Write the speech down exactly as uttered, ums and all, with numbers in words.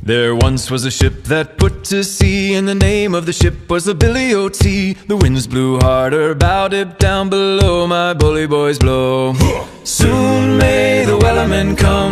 There once was a ship that put to sea, and the name of the ship was the Billy O T. The winds blew harder, bowed it down below, my bully boys blow. Soon may the wellerman come